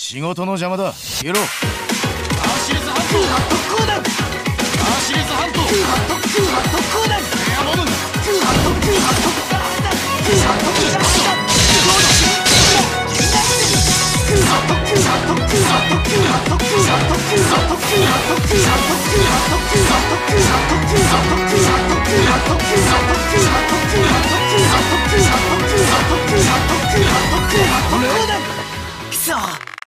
仕事の邪魔だ。消えろ。 アーシリズ半島特攻弾。アーシリズ半島特攻弾。エアボム特くそ